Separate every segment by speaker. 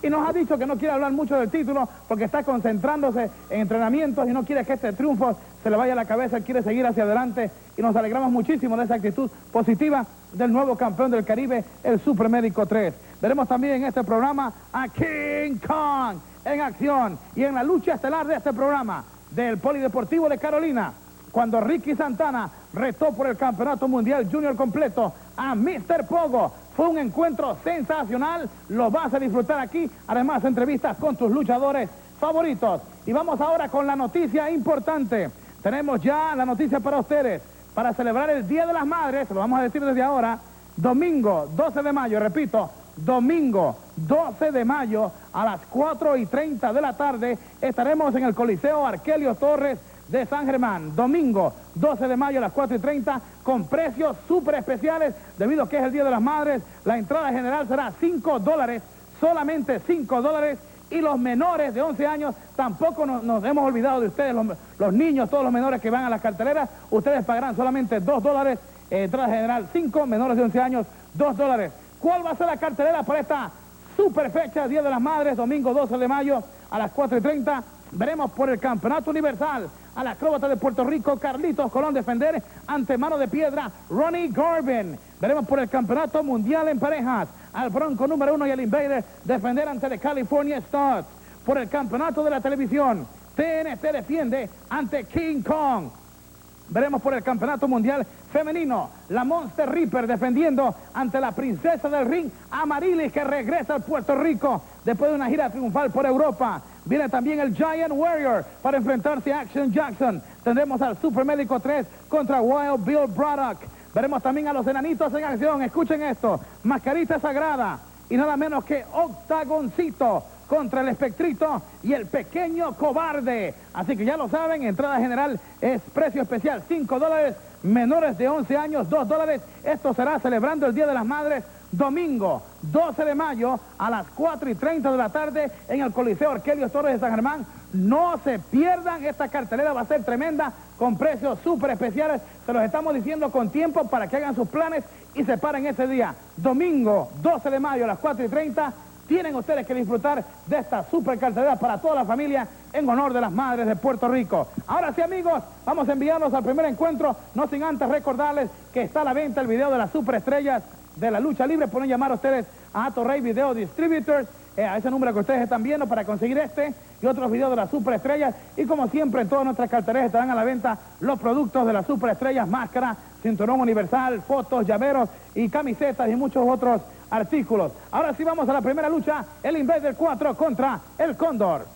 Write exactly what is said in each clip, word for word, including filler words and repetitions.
Speaker 1: y nos ha dicho que no quiere hablar mucho del título porque está concentrándose en entrenamientos y no quiere que este triunfo se le vaya a la cabeza, él quiere seguir hacia adelante y nos alegramos muchísimo de esa actitud positiva del nuevo campeón del Caribe, el Supermédico tres. Veremos también en este programa a King Kong en acción y en la lucha estelar de este programa del Polideportivo de Carolina, cuando Ricky Santana retó por el Campeonato Mundial Junior completo a mister Pogo. Fue un encuentro sensacional, lo vas a disfrutar aquí, además entrevistas con tus luchadores favoritos. Y vamos ahora con la noticia importante. Tenemos ya la noticia para ustedes, para celebrar el Día de las Madres, lo vamos a decir desde ahora, domingo doce de mayo, repito, domingo doce de mayo a las cuatro y treinta de la tarde estaremos en el Coliseo Arquelio Torres de San Germán. Domingo doce de mayo a las cuatro y treinta con precios súper especiales debido a que es el Día de las Madres. La entrada general será cinco dólares, solamente cinco dólares, y los menores de once años tampoco nos, nos hemos olvidado de ustedes, los, los niños, todos los menores que van a las carteleras, ustedes pagarán solamente dos dólares, eh, entrada general cinco, menores de once años dos dólares. ¿Cuál va a ser la cartelera para esta super fecha, Día de las Madres, domingo doce de mayo a las cuatro y treinta? Veremos por el Campeonato Universal al acróbata de Puerto Rico, Carlitos Colón, defender ante Mano de Piedra, Ronnie Garvin. Veremos por el Campeonato Mundial en parejas al Bronco número uno y el Invader defender ante The California Studs. Por el Campeonato de la Televisión, T N T defiende ante King Kong. Veremos por el Campeonato Mundial Femenino, la Monster Reaper defendiendo ante la Princesa del Ring, Amarilis, que regresa al Puerto Rico después de una gira triunfal por Europa. Viene también el Giant Warrior para enfrentarse a Action Jackson. Tendremos al Supermédico tres contra Wild Bill Braddock. Veremos también a los enanitos en acción. Escuchen esto, Mascarita Sagrada y nada menos que Octagoncito contra el Espectrito y el Pequeño Cobarde. Así que ya lo saben, entrada general es precio especial, cinco dólares, menores de once años, dos dólares. Esto será celebrando el Día de las Madres, domingo doce de mayo a las cuatro y treinta de la tarde en el Coliseo Arquelio Torres de San Germán. No se pierdan, esta cartelera va a ser tremenda con precios súper especiales. Se los estamos diciendo con tiempo para que hagan sus planes y se paren ese día. Domingo doce de mayo a las cuatro y treinta. Tienen ustedes que disfrutar de esta super cartelera para toda la familia en honor de las madres de Puerto Rico. Ahora sí, amigos, vamos a enviarnos al primer encuentro, no sin antes recordarles que está a la venta el video de las superestrellas de la lucha libre. Pueden llamar a ustedes a Torrey Video Distributors, eh, a ese número que ustedes están viendo para conseguir este y otros videos de las superestrellas. Y como siempre, en todas nuestras carteleras estarán a la venta los productos de las superestrellas, máscara, cinturón universal, fotos, llaveros y camisetas y muchos otros artículos. Ahora sí vamos a la primera lucha, el Invader cuatro contra el Cóndor.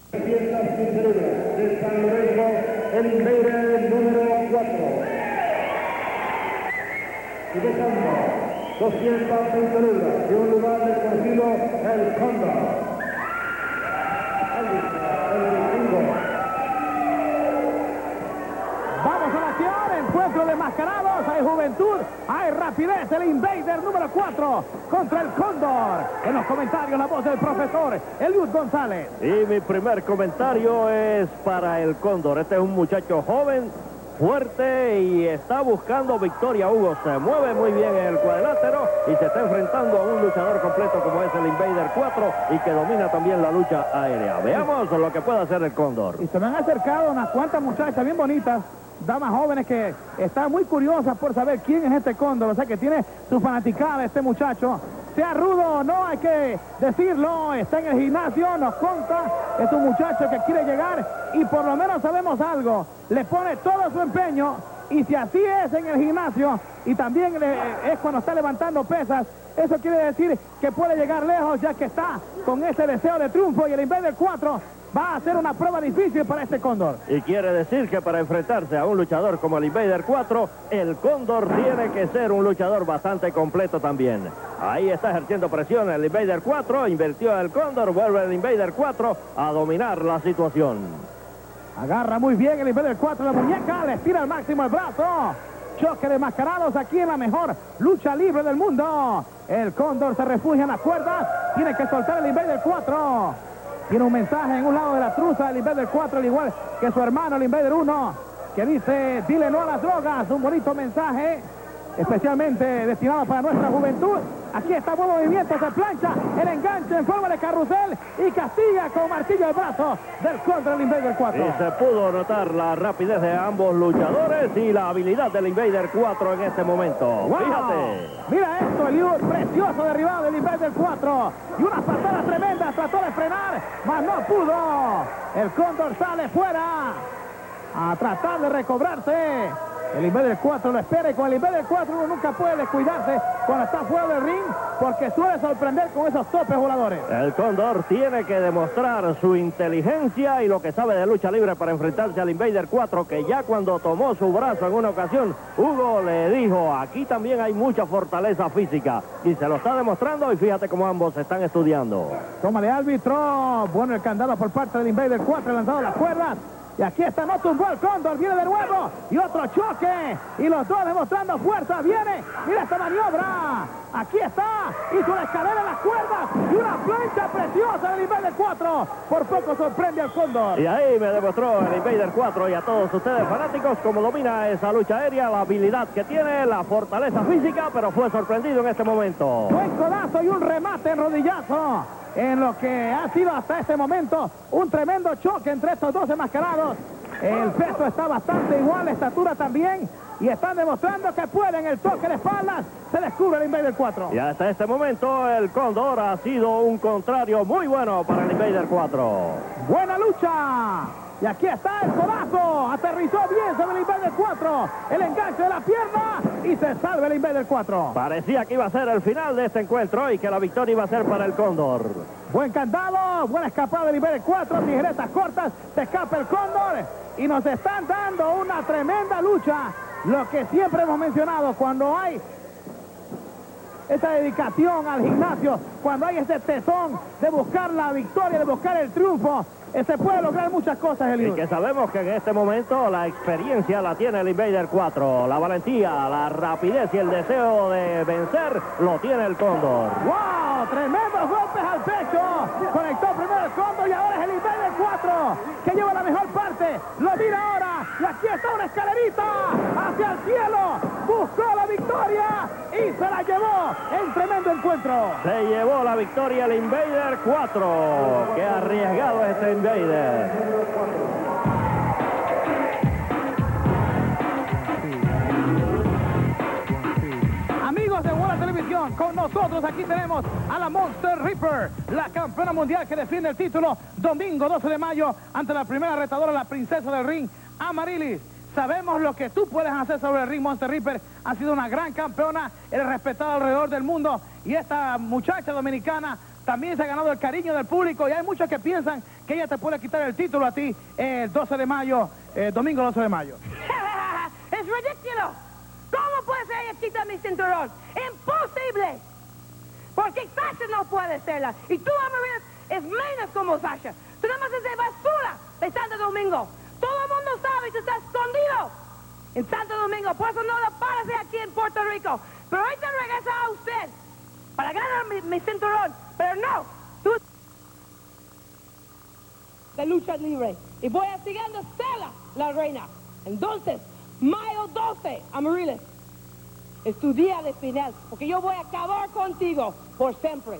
Speaker 2: De San Lorenzo, el Invader número cuatro. Y dejando doscientas veinte libras de un lugar desconocido, el Cóndor.
Speaker 1: Vamos a la acción, encuentro de mascarados, hay juventud, hay rapidez, el Invader número cuatro contra el Cóndor. En los comentarios la voz del profesor Eliud González.
Speaker 3: Y mi primer comentario es para el Cóndor. Este es un muchacho joven, fuerte y está buscando victoria. Hugo se mueve muy bien en el cuadrilátero y se está enfrentando a un luchador completo como es el Invader cuatro y que domina también la lucha aérea. Veamos lo que puede hacer el Cóndor.
Speaker 1: Y se me han acercado unas cuantas muchachas bien bonitas, damas jóvenes que están muy curiosas por saber quién es este Cóndor, o sea que tiene su fanaticada este muchacho. Sea rudo o no, hay que decirlo, está en el gimnasio, nos conta, es un muchacho que quiere llegar y por lo menos sabemos algo, le pone todo su empeño y si así es en el gimnasio y también le, es cuando está levantando pesas, eso quiere decir que puede llegar lejos ya que está con ese deseo de triunfo y el Invader cuatro va a ser una prueba difícil para este Cóndor.
Speaker 3: Y quiere decir que para enfrentarse a un luchador como el Invader cuatro, el Cóndor tiene que ser un luchador bastante completo también. Ahí está ejerciendo presión el Invader cuatro, invirtió el Cóndor, vuelve el Invader cuatro a dominar la situación.
Speaker 1: Agarra muy bien el Invader cuatro la muñeca, le estira al máximo el brazo. Choque de mascarados aquí en la mejor lucha libre del mundo. El Cóndor se refugia en las cuerdas, tiene que soltar el Invader cuatro. Tiene un mensaje en un lado de la truza del Invader cuatro, al igual que su hermano el Invader uno, que dice, dile no a las drogas. Un bonito mensaje, especialmente destinado para nuestra juventud. Aquí está, buen movimiento, se plancha el enganche en forma de carrusel y castiga con martillo el brazo del contra el Invader cuatro.
Speaker 3: Y se pudo notar la rapidez de ambos luchadores y la habilidad del Invader cuatro en este momento.
Speaker 1: Wow.
Speaker 3: Fíjate.
Speaker 1: Mira esto, el Liu, precioso derribado del Invader cuatro. Y una patada tremenda, trató de frenar, mas no pudo. El Cóndor sale fuera a tratar de recobrarse. El Invader cuatro lo espera y con el Invader cuatro uno nunca puede descuidarse cuando está fuera del ring porque suele sorprender con esos topes voladores.
Speaker 3: El Cóndor tiene que demostrar su inteligencia y lo que sabe de lucha libre para enfrentarse al Invader cuatro, que ya cuando tomó su brazo en una ocasión, Hugo le dijo, aquí también hay mucha fortaleza física. Y se lo está demostrando y fíjate cómo ambos están estudiando.
Speaker 1: Toma de árbitro. Bueno, el candado por parte del Invader cuatro, lanzado las cuerdas. Y aquí está, no tumbó el Cóndor, viene de nuevo, y otro choque, y los dos demostrando fuerza, viene, mira esta maniobra, aquí está, hizo una escalera en las cuerdas, y una plancha preciosa del Invader cuatro, por poco sorprende al Cóndor.
Speaker 3: Y ahí me demostró el Invader cuatro y a todos ustedes fanáticos cómo domina esa lucha aérea, la habilidad que tiene, la fortaleza física, pero fue sorprendido en este momento.
Speaker 1: Buen codazo y un remate en rodillazo. En lo que ha sido hasta este momento un tremendo choque entre estos dos enmascarados. El peso está bastante igual, la estatura también, y están demostrando que pueden. El toque de espaldas, se descubre el Invader cuatro.
Speaker 3: Y hasta este momento el Cóndor ha sido un contrario muy bueno para el Invader cuatro.
Speaker 1: Buena lucha. Y aquí está el codazo, aterrizó bien sobre el Invader cuatro, el enganche de la pierna y se salva el Invader cuatro.
Speaker 3: Parecía que iba a ser el final de este encuentro y que la victoria iba a ser para el Cóndor.
Speaker 1: Buen candado, buena escapada del Invader cuatro, tijeretas cortas, se escapa el Cóndor y nos están dando una tremenda lucha. Lo que siempre hemos mencionado, cuando hay esa dedicación al gimnasio, cuando hay ese tesón de buscar la victoria, de buscar el triunfo, se puede lograr muchas cosas, Eliud.
Speaker 3: Y que sabemos que en este momento la experiencia la tiene el Invader cuatro. La valentía, la rapidez y el deseo de vencer lo tiene el Cóndor.
Speaker 1: ¡Wow! Tremendos golpes al pecho. Conectó primero el Cóndor y ahora es el Invader cuatro que lleva la mejor parte. Lo mira ahora y aquí está una escalerita hacia el cielo. Buscó la victoria y se la llevó en tremendo encuentro.
Speaker 3: Se llevó la victoria el Invader cuatro. Qué arriesgado este Invader.
Speaker 1: Amigos de Buena Televisión, con nosotros aquí tenemos a la Monster Reaper, la campeona mundial que defiende el título domingo doce de mayo ante la primera retadora, la princesa del ring, Amaryllis. Sabemos lo que tú puedes hacer sobre el ring, Monster Reaper. Ha sido una gran campeona, eres respetada alrededor del mundo y esta muchacha dominicana también se ha ganado el cariño del público y hay muchos que piensan que ella te puede quitar el título a ti el doce de mayo, eh, domingo doce de mayo.
Speaker 4: ¡Es ridículo! ¿Cómo puede ser ella quitar mi cinturón? ¡Imposible! Porque Sasha no puede serla. Y tú, Amaryllis, es menos como Sasha. Tú nada más es de basura de Santo Domingo. Todo el mundo sabe que está escondido en Santo Domingo. Por eso no lo parece aquí en Puerto Rico. Pero ahorita regresa a usted para ganar mi, mi cinturón. Pero no, tú de lucha libre. Y voy a seguir siendo Stella, la reina. Entonces, mayo doce, Amaryllis, es tu día de final, porque yo voy a acabar contigo por siempre.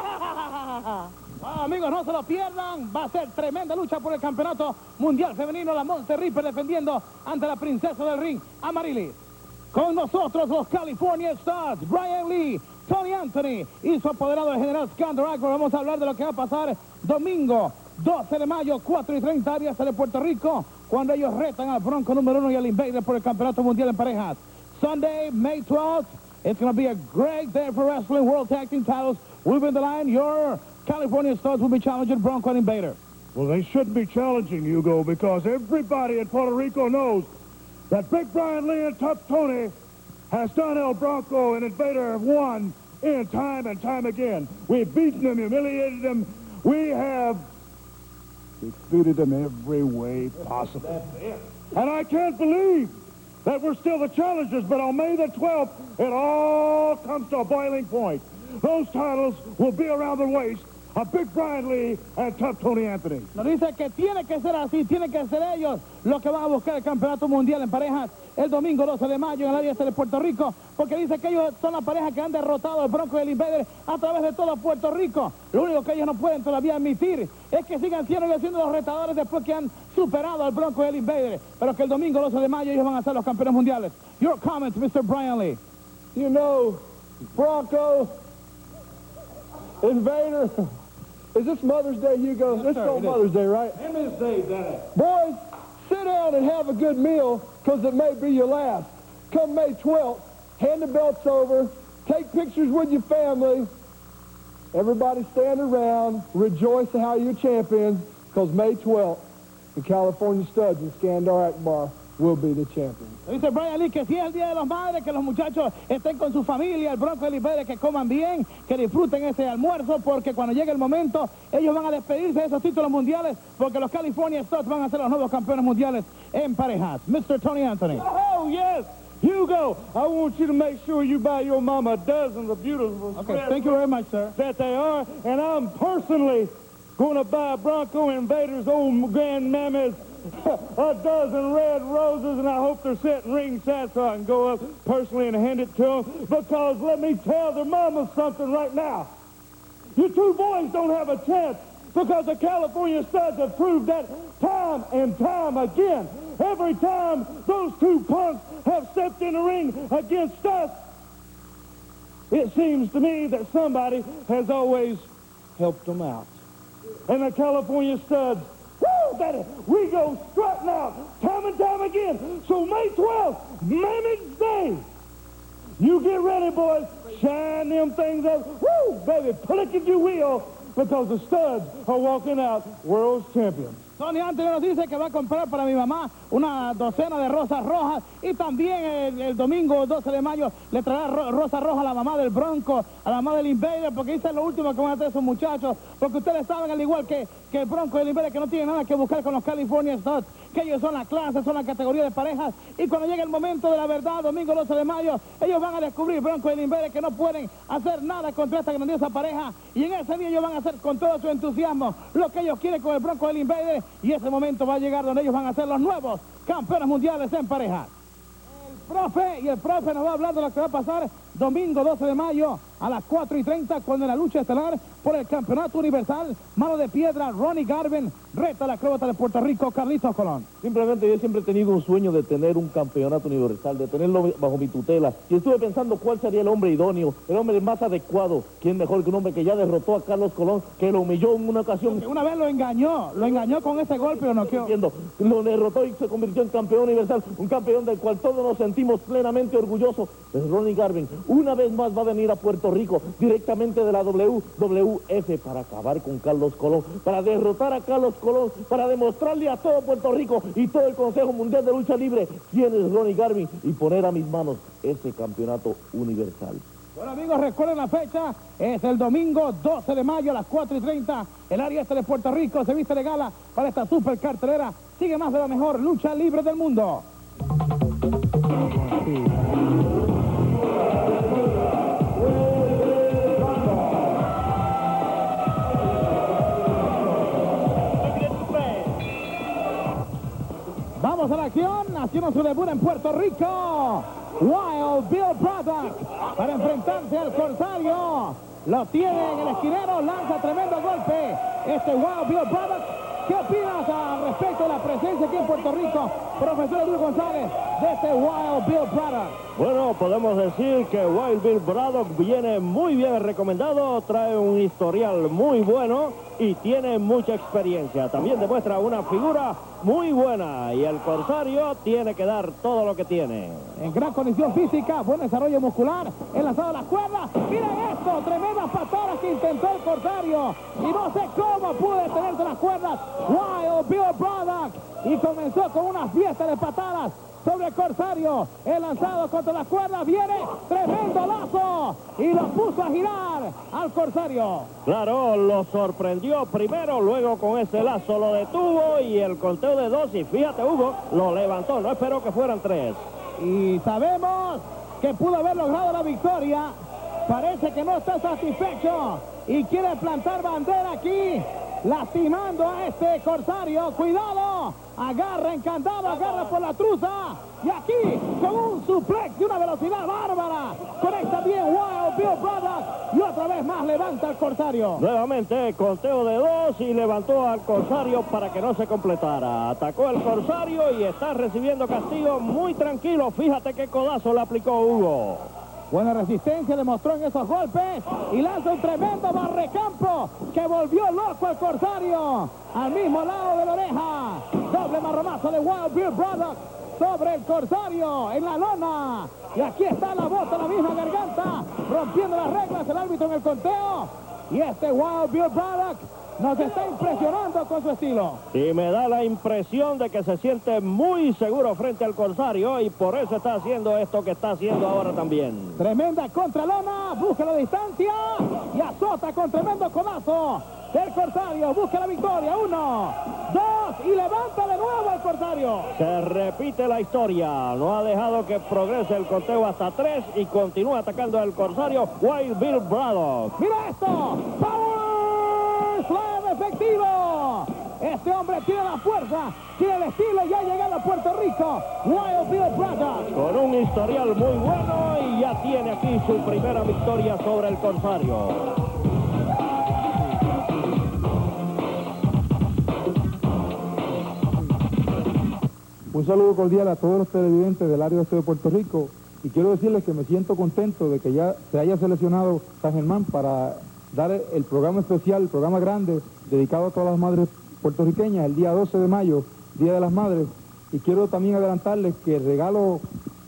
Speaker 1: Ah, amigos, no se lo pierdan. Va a ser tremenda lucha por el campeonato mundial femenino. La Monster Reaper defendiendo ante la princesa del ring, Amaryllis. Con nosotros los California Stars, Brian Lee, Tony Anthony y su apoderado el general Skandor Akbar. Vamos a hablar de lo que va a pasar domingo doce de mayo, cuatro y treinta áreas de Puerto Rico, cuando ellos retan al Bronco número uno y al Invader por el campeonato mundial en parejas. Sunday, May twelfth, it's going to be a great day for wrestling. World Tag Team titles will be in the line. Your California Stars will be challenging Bronco and Invader.
Speaker 2: Well, they shouldn't be challenging, Hugo, because everybody in Puerto Rico knows that Big Brian Lee and Tough Tony has done El Bronco and Invader one in time and time again. We've beaten them, humiliated them. We have defeated them every way possible. And I can't believe that we're still the challengers, but on May the twelfth, it all comes to a boiling point. Those titles will be around the waist of Big Brian Lee and Tough Tony Anthony.
Speaker 1: Nos dice que tiene que ser así, tiene que ser ellos los que van a buscar el campeonato mundial en parejas el domingo doce de mayo en el área este de Puerto Rico, porque dice que ellos son la pareja que han derrotado al Bronco y el Invader a través de todo Puerto Rico. Lo único que ellos no pueden todavía admitir es que sigan siendo, siendo los retadores después que han superado al Bronco y el Invader, pero que el domingo doce de mayo ellos van a ser los campeones mundiales. Your comments, mister Brian Lee.
Speaker 5: You know, Bronco, Invader, is this Mother's Day, Hugo?
Speaker 1: Yes,
Speaker 5: this
Speaker 1: sir,
Speaker 5: is Mother's Day, right?
Speaker 2: Women's Day, Daddy.
Speaker 5: Boys, sit down and have a good meal, because it may be your last. Come May twelfth, hand the belts over, take pictures with your family. Everybody stand around, rejoice how you're champions, because May twelfth, the California Studs and Skandar Akbar will be the champions.
Speaker 1: Dice Brian Lee que si es el Día de los Madres, que los muchachos estén con su familia, el Bronco y el Invader, que coman bien, que disfruten ese almuerzo, porque cuando llegue el momento, ellos van a despedirse de esos títulos mundiales, porque los California Studs van a ser los nuevos campeones mundiales en parejas. mister Tony Anthony.
Speaker 2: Oh, yes. Hugo, I want you to make sure you buy your mama dozens of beautiful
Speaker 1: Okay, thank you very much, sir.
Speaker 2: that they are, and I'm personally going to buy Bronco Invader's old grandmammas a dozen red roses, and I hope they're sitting ringside so I can go up personally and hand it to them, because let me tell their mamas something right now. You two boys don't have a chance, because the California Studs have proved that time and time again. Every time those two punks have stepped in the ring against us, it seems to me that somebody has always helped them out. And the California Studs, woo, daddy, we go strutting out time and time again. So May twelfth, Mammoth Day. You get ready, boys. Shine them things up. Woo, baby, click if you will, because the Studs are walking out world's champions.
Speaker 1: Tony Anthony nos dice que va a comprar para mi mamá una docena de rosas rojas, y también el, el domingo doce de mayo le traerá ro rosa roja a la mamá del Bronco, a la mamá del Invader, porque dice lo último que van a hacer esos muchachos, porque ustedes saben, al igual que, que el Bronco y el Invader, que no tienen nada que buscar con los California Studs, que ellos son la clase, son la categoría de parejas, y cuando llegue el momento de la verdad, domingo doce de mayo, ellos van a descubrir, Bronco y el Invader, que no pueden hacer nada contra esta grandiosa pareja, y en ese día ellos van a hacer con todo su entusiasmo lo que ellos quieren con el Bronco y el Invader, y ese momento va a llegar donde ellos van a ser los nuevos campeones mundiales en parejas. El profe, y el profe nos va a hablar de lo que va a pasar domingo doce de mayo a las cuatro y treinta, cuando en la lucha estelar por el campeonato universal, mano de piedra, Ronnie Garvin reta a la acróbata de Puerto Rico, Carlitos Colón.
Speaker 6: Simplemente yo siempre he tenido un sueño de tener un campeonato universal, de tenerlo bajo mi tutela, y estuve pensando cuál sería el hombre idóneo, el hombre más adecuado. ¿Quién mejor que un hombre que ya derrotó a Carlos Colón, que lo humilló en una ocasión?
Speaker 1: Una vez lo engañó, lo engañó con ese golpe o no quedó.
Speaker 6: Lo derrotó y se convirtió en campeón universal, un campeón del cual todos nos sentimos plenamente orgullosos. Pues Ronnie Garvin una vez más va a venir a Puerto Rico, directamente de la W W F, para acabar con Carlos Colón, para derrotar a Carlos Colón, para demostrarle a todo Puerto Rico y todo el Consejo Mundial de Lucha Libre quién es Ronnie Garvin, y poner a mis manos ese campeonato universal.
Speaker 1: Bueno, amigos, recuerden la fecha, es el domingo doce de mayo a las cuatro y treinta, el área este de Puerto Rico se viste de gala para esta super cartelera. Sigue más de la mejor lucha libre del mundo. Vamos a la acción, haciendo su debut en Puerto Rico, Wild Bill Braddock, para enfrentarse al Corsario. Lo tiene en el esquinero, lanza tremendo golpe este Wild Bill Braddock. ¿Qué opinas al respecto de la presencia aquí en Puerto Rico, profesor Luis González, de este Wild Bill Braddock?
Speaker 3: Bueno, podemos decir que Wild Bill Braddock viene muy bien recomendado, trae un historial muy bueno y tiene mucha experiencia. También demuestra una figura muy buena, y el Corsario tiene que dar todo lo que tiene.
Speaker 1: En gran condición física, buen desarrollo muscular, enlazado a las cuerdas. Miren esto, tremendas patadas que intentó el Corsario, y no sé cómo pudo detenerse las cuerdas Wild Bill Braddock, y comenzó con una fiesta de patadas sobre el Corsario. El lanzado contra las cuerdas, viene tremendo lazo y lo puso a girar al Corsario.
Speaker 3: Claro, lo sorprendió primero, luego con ese lazo lo detuvo, y el conteo de dos, y fíjate, Hugo, lo levantó, no esperó que fueran tres.
Speaker 1: Y sabemos que pudo haber logrado la victoria parece que no está satisfecho y quiere plantar bandera aquí, lastimando a este corsario. Cuidado, agarra encantado, agarra por la truza, y aquí con un suplex de una velocidad bárbara conecta bien Wild Bill Braddock y otra vez más levanta al corsario.
Speaker 3: Nuevamente conteo de dos y levantó al corsario para que no se completara. Atacó el corsario y está recibiendo castigo muy tranquilo. Fíjate qué codazo le aplicó Hugo.
Speaker 1: Buena resistencia demostró en esos golpes y lanza un tremendo barrecampo que volvió loco al corsario al mismo lado de la oreja. Doble marronazo de Wild Bill Braddock sobre el corsario en la lona. Y aquí está la bota en la misma garganta, rompiendo las reglas el árbitro en el conteo. Y este Wild Bill Braddock nos está impresionando con su estilo.
Speaker 3: Y me da la impresión de que se siente muy seguro frente al corsario y por eso está haciendo esto que está haciendo ahora también.
Speaker 1: Tremenda contralona, busca la distancia y azota con tremendo codazo del corsario. Busca la victoria, uno, dos y levanta de nuevo al corsario.
Speaker 3: Se repite la historia, no ha dejado que progrese el conteo hasta tres y continúa atacando al corsario Wild Bill Braddock.
Speaker 1: Mira esto, Power Slam efectivo. Este hombre tiene la fuerza, tiene el estilo y ya ha llegado a Puerto Rico. Wild Bill Braddock.
Speaker 3: Con un historial muy bueno y ya tiene aquí su primera victoria sobre el corsario.
Speaker 7: Un saludo cordial a todos los televidentes del área oeste de Puerto Rico y quiero decirles que me siento contento de que ya se haya seleccionado San Germán para dar el programa especial, el programa grande, dedicado a todas las madres puertorriqueñas, el día doce de mayo, Día de las Madres. Y quiero también adelantarles que el regalo,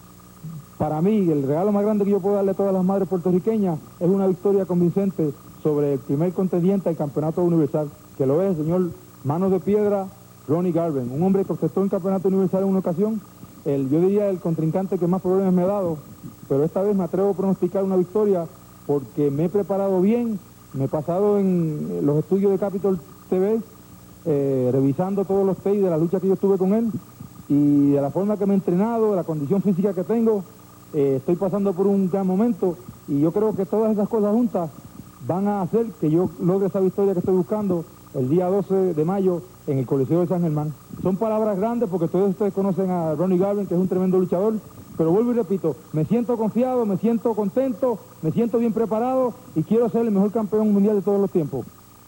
Speaker 7: para mí, el regalo más grande que yo puedo darle a todas las madres puertorriqueñas es una victoria convincente sobre el primer contendiente al campeonato universal, que lo es el señor Manos de Piedra, Ronnie Garvin, un hombre que contestó en campeonato universal en una ocasión, el, yo diría el contrincante que más problemas me ha dado, pero esta vez me atrevo a pronosticar una victoria porque me he preparado bien, me he pasado en los estudios de Capitol T V, eh, revisando todos los tapes de la lucha que yo tuve con él y de la forma que me he entrenado, de la condición física que tengo, eh, estoy pasando por un gran momento y yo creo que todas esas cosas juntas van a hacer que yo logre esa victoria que estoy buscando el día doce de mayo en el Coliseo de San Germán. Son palabras grandes porque todos ustedes conocen a Ronnie Garvin, que es un tremendo luchador, pero vuelvo y repito, me siento confiado, me siento contento, me siento bien preparado y quiero ser el mejor campeón mundial de todos los tiempos.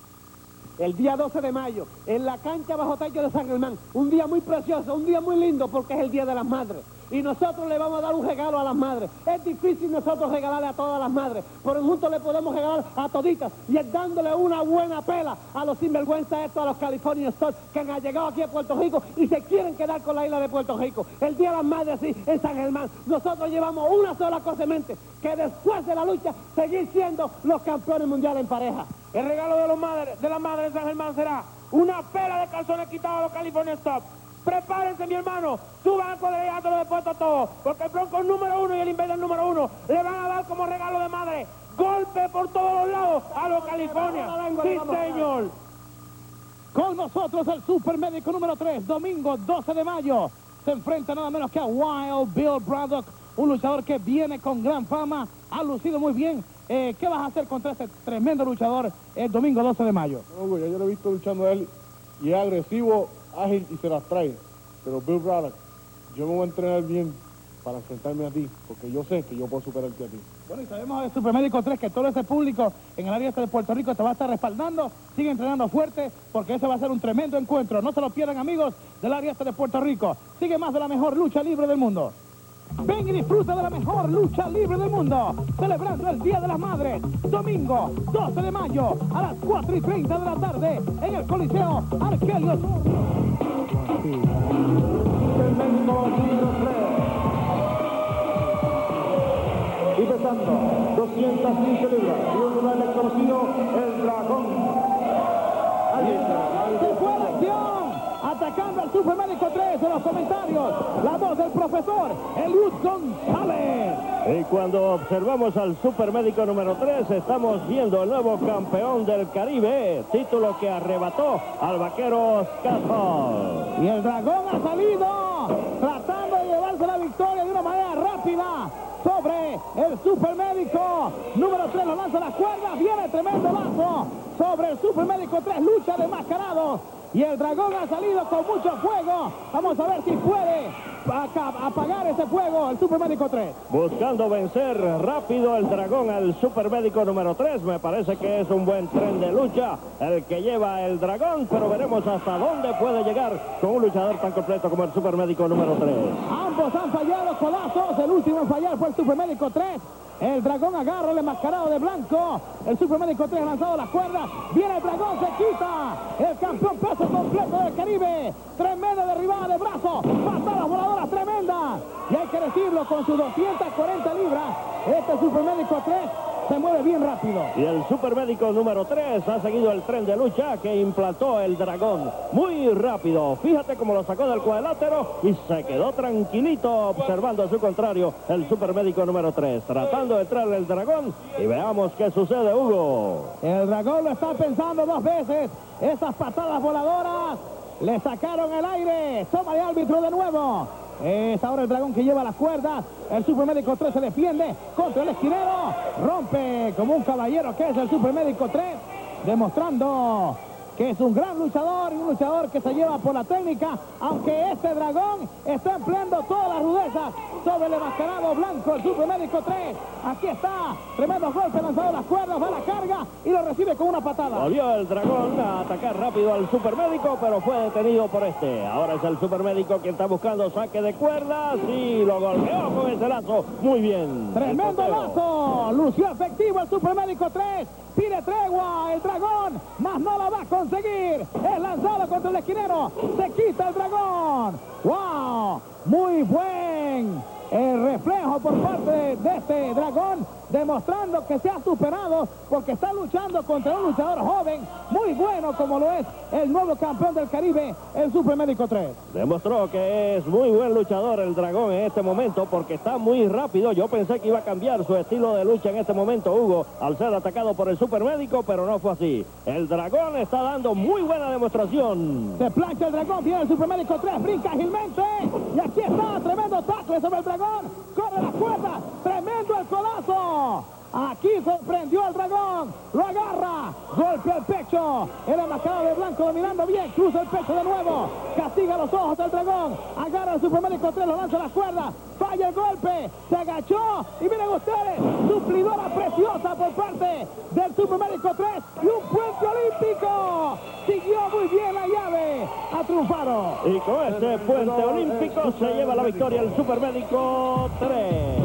Speaker 8: El día doce de mayo, en la cancha bajo techo de San Germán, un día muy precioso, un día muy lindo porque es el Día de las Madres. Y nosotros le vamos a dar un regalo a las madres. Es difícil nosotros regalarle a todas las madres, pero juntos le podemos regalar a toditas y es dándole una buena pela a los sinvergüenzas estos, a los California Stars, que han llegado aquí a Puerto Rico y se quieren quedar con la isla de Puerto Rico. El Día de las Madres, sí, en San Germán. Nosotros llevamos una sola cosa en mente, que después de la lucha, seguir siendo los campeones mundiales en pareja.
Speaker 1: El regalo de, los madres, de las madres de San Germán será una pela de calzones quitados a los California Stars. Prepárense, mi hermano, suban al cuadrilátero de puesto todo, porque el Bronco número uno y el Invader número uno le van a dar como regalo de madre golpe por todos los lados a los California. Sí, señor. Con nosotros el supermédico número tres, domingo doce de mayo, se enfrenta nada menos que a Wild Bill Braddock, un luchador que viene con gran fama, ha lucido muy bien. Eh, ¿Qué vas a hacer contra este tremendo luchador el domingo doce de mayo?
Speaker 2: No, ya yo lo he visto luchando a él y es agresivo, ágil y se las trae. Pero Bill Braddock, yo me voy a entrenar bien para enfrentarme a ti, porque yo sé que yo puedo superarte a ti.
Speaker 1: Bueno, y sabemos de Supermédico tres que todo ese público en el área este de Puerto Rico te va a estar respaldando. Sigue entrenando fuerte porque ese va a ser un tremendo encuentro. No se lo pierdan, amigos del área este de Puerto Rico. Sigue más de la mejor lucha libre del mundo. Ven y disfruta de la mejor lucha libre del mundo, celebrando el Día de las Madres, domingo doce de mayo a las cuatro y treinta de la tarde en el Coliseo Arkelio.
Speaker 2: Y pesando doscientas quince libras y un rival conocido, el Dragón.
Speaker 1: Ahí está, se fue la acción. Atacando al Supermédico tres en los comentarios, la voz del profesor Eliud González.
Speaker 3: Y cuando observamos al Supermédico número tres, estamos viendo el nuevo campeón del Caribe, título que arrebató al vaquero Scott Hall.
Speaker 1: Y el Dragón ha salido tratando de llevarse la victoria de una manera rápida sobre el supermédico número tres lo lanza a las cuerdas, viene tremendo lazo sobre el supermédico tres, lucha de mascarados. Y el dragón ha salido con mucho fuego. Vamos a ver si puede apagar ese fuego el supermédico tres.
Speaker 3: Buscando vencer rápido el dragón al supermédico número tres. Me parece que es un buen tren de lucha el que lleva el dragón, pero veremos hasta dónde puede llegar con un luchador tan completo como el supermédico número tres.
Speaker 1: Ambos han fallado codazos. El último en fallar fue el supermédico tres. El dragón agarra el enmascarado de blanco. El supermédico tres ha lanzado las cuerdas. Viene el dragón, se quita. El campeón peso completo del Caribe. Tremenda derribada de brazo. Patadas voladoras tremendas. Y hay que decirlo, con sus doscientas cuarenta libras, este supermédico tres se mueve bien rápido.
Speaker 3: Y el supermédico número tres ha seguido el tren de lucha que implantó el dragón. Muy rápido. Fíjate cómo lo sacó del cuadrilátero y se quedó tranquilito observando a su contrario el supermédico número tres. Tratando de entrar el dragón y veamos qué sucede, Hugo.
Speaker 1: El dragón lo está pensando dos veces. Esas patadas voladoras le sacaron el aire. Toma de árbitro de nuevo. Es ahora el dragón que lleva las cuerdas. El supermédico tres se defiende contra el esquinero. Rompe como un caballero que es el supermédico tres. Demostrando que es un gran luchador y un luchador que se lleva por la técnica. Aunque este dragón está empleando toda la rudeza sobre el enmascarado blanco, el supermédico tres. Aquí está. Tremendo golpe lanzado a las cuerdas. Va a la carga y lo recibe con una patada.
Speaker 3: Volvió el dragón a atacar rápido al supermédico, pero fue detenido por este. Ahora es el supermédico quien está buscando saque de cuerdas y lo golpeó con ese lazo. Muy bien.
Speaker 1: Tremendo lazo. Lució efectivo el supermédico tres. Pide tregua el dragón, mas no la va a conseguir. Es lanzado contra el esquinero. Se quita el dragón. ¡Wow! Muy buen el reflejo por parte de este dragón, demostrando que se ha superado porque está luchando contra un luchador joven, muy bueno como lo es el nuevo campeón del Caribe, el supermédico tres.
Speaker 3: Demostró que es muy buen luchador el dragón en este momento porque está muy rápido. Yo pensé que iba a cambiar su estilo de lucha en este momento, Hugo, al ser atacado por el supermédico, pero no fue así. El dragón está dando muy buena demostración.
Speaker 1: Se plancha el dragón, viene el supermédico tres, brinca ágilmente y aquí está, tremendo tackle sobre el dragón. Corre las cuerdas, tremendo el codazo. Aquí sorprendió al dragón, lo agarra, golpea el pecho, el enmascarado de blanco dominando bien, cruza el pecho de nuevo, castiga los ojos del dragón, agarra al supermédico tres, lo lanza a las cuerdas, falla el golpe, se agachó y miren ustedes, suplidora preciosa por parte del supermédico tres y un puente olímpico. Siguió muy bien la llave, ha triunfado.
Speaker 3: Y con este puente olímpico se lleva la victoria el supermédico tres.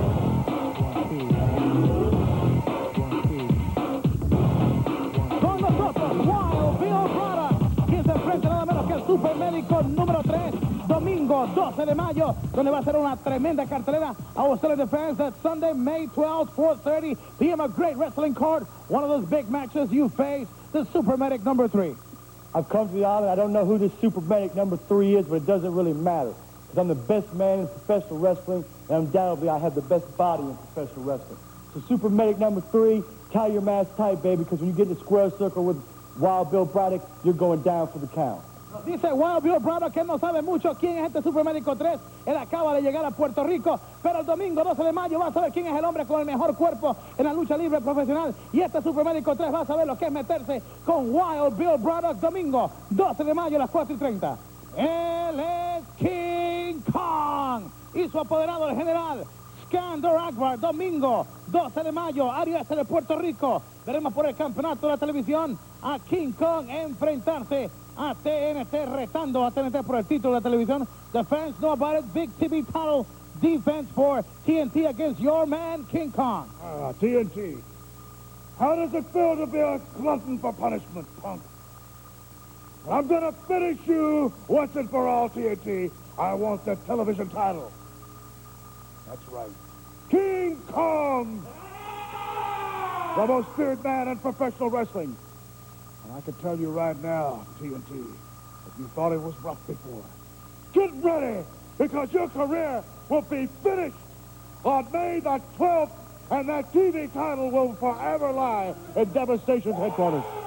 Speaker 1: Con nosotros, Wild Bill Brother, quien se enfrenta nada menos que el supermédico número tres, domingo doce de mayo, donde va a ser una tremenda cartelera. I will tell the fans that Sunday, May twelfth, four thirty p m a great wrestling card. One of those big matches you face, the supermedic number three.
Speaker 9: I've come to the island. I don't know who this supermedic number three is, but it doesn't really matter. Because I'm the best man in professional wrestling, and undoubtedly I have the best body in professional wrestling. So supermedic number three, tie your mask tight, baby, because when you get in the square circle with Wild Bill Braddock, you're going down for the count.
Speaker 1: Dice Wild Bill Brother que él no sabe mucho quién es este supermédico tres. Él acaba de llegar a Puerto Rico, pero el domingo doce de mayo va a saber quién es el hombre con el mejor cuerpo en la lucha libre profesional. Y este supermédico tres va a saber lo que es meterse con Wild Bill Brother. Domingo doce de mayo a las cuatro y treinta. Él es King Kong y su apoderado, el general Skandor Akbar. Domingo doce de mayo, área este de Puerto Rico. Veremos por el campeonato de la televisión a King Kong enfrentarse a T N T, retando a T N T por el título de la televisión. The fans know about it. Big T V title defense for T N T against your man, King Kong.
Speaker 2: Ah, T N T. How does it feel to be a glutton for punishment, punk? I'm gonna finish you once and for all, T N T. I want the television title. That's right. King Kong! The most feared man in professional wrestling. And I can tell you right now, T N T, if you thought it was rough before, get ready, because your career will be finished on May the twelfth, and that T V title will forever lie in Devastation's headquarters.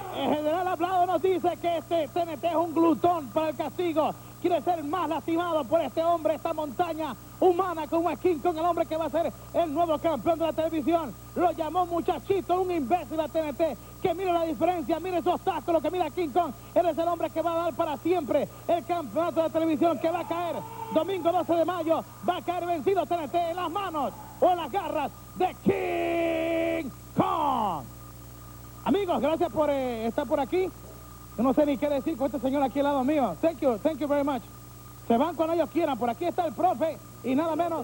Speaker 1: El general Hablado nos dice que este T N T es un glutón para el castigo. Quiere ser más lastimado por este hombre, esta montaña humana como es King Kong, el hombre que va a ser el nuevo campeón de la televisión. Lo llamó muchachito, un imbécil a T N T. Que mire la diferencia, mire esos obstáculos que mira King Kong. Él es el hombre que va a dar para siempre el campeonato de la televisión, que va a caer domingo doce de mayo. Va a caer vencido T N T en las manos o en las garras de King Kong. Amigos, gracias por eh, estar por aquí. Yo no sé ni qué decir con este señor aquí al lado mío. Thank you, thank you very much. Se van cuando ellos quieran. Por aquí está el profe y nada menos.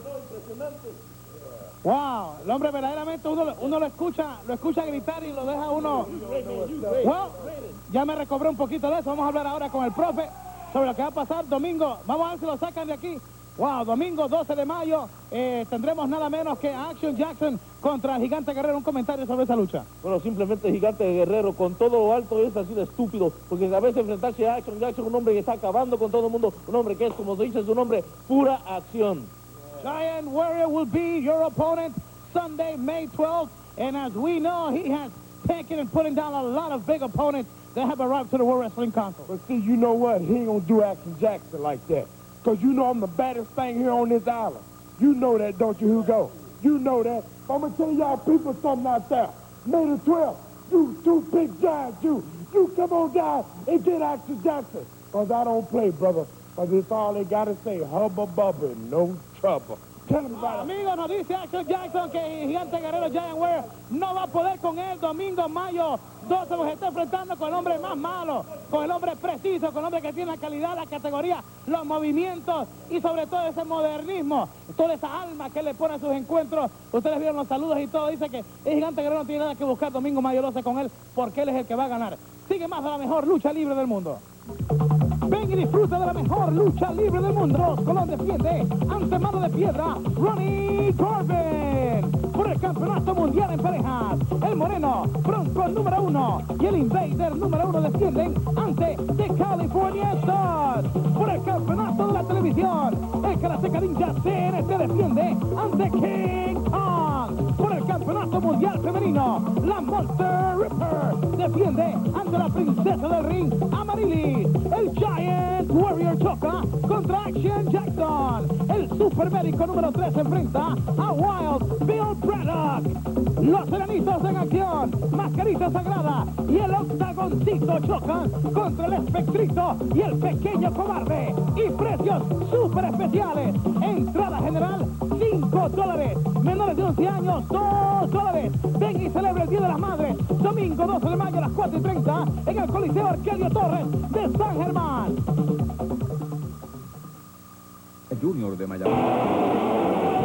Speaker 1: Wow, el hombre verdaderamente uno, uno lo escucha, lo escucha gritar y lo deja uno. Well, ya me recobré un poquito de eso. Vamos a hablar ahora con el profe sobre lo que va a pasar domingo. Vamos a ver si lo sacan de aquí. Wow, domingo doce de mayo eh, tendremos nada menos que Action Jackson contra el Gigante Guerrero. Un comentario sobre esa lucha.
Speaker 6: Bueno, simplemente Gigante Guerrero con todo lo alto es así de estúpido, porque a veces enfrentarse a Action Jackson, un hombre que está acabando con todo el mundo, un hombre que es, como se dice, su nombre, pura acción.
Speaker 1: Giant Warrior will be your opponent Sunday, May twelfth, and as we know, he has taken and putting down a lot of big opponents that have arrived to the World Wrestling Council.
Speaker 2: But see, you know what? He ain't gonna do Action Jackson like that. Because you know I'm the baddest thing here on this island. You know that, don't you, Hugo? You know that. I'm going to tell y'all people something out there. May the twelfth, you two big giants, you, you come on down and get Action Jackson. Because I don't play, brother. Because it's all they got to say, hubba bubba, no trouble. Tell them about it.
Speaker 1: Amigo, nos dice Action Jackson que el Gigante Guerrero Giant Warrior no va a poder con él domingo, mayo doce, porque se está enfrentando con el hombre más malo, con el hombre preciso, con el hombre que tiene la calidad, la categoría, los movimientos y sobre todo ese modernismo, toda esa alma que le pone a sus encuentros. Ustedes vieron los saludos y todo. Dice que el Gigante Guerrero no tiene nada que buscar domingo, mayo doce con él, porque él es el que va a ganar. Sigue más de la mejor lucha libre del mundo. Ven y disfruta de la mejor lucha libre del mundo. Colón defiende ante mano de piedra Ronnie Corbin por el campeonato mundial en parejas. El moreno, Bronco número uno y el Invader número uno defienden ante The California Stars por el campeonato de la televisión. El Karateka Ninja T N T defiende ante King Kong por el campeonato mundial femenino. La Monster Ripper defiende ante la princesa del ring, Amarili. El Giant Warrior choca contra Action Jackson. El supermédico número tres se enfrenta a Wild Bill Braddock. Los enanitos en acción, Mascarita Sagrada y el Octagoncito chocan contra el Espectrito y el Pequeño Cobarde. Y precios súper especiales. Entrada general, cinco dólares. Menores de once años, dos dólares. Ven y celebra el Día de las Madres. Domingo doce de mayo a las cuatro y treinta en el Coliseo Arcadio Torres de San Germán.
Speaker 10: Junior de Miami.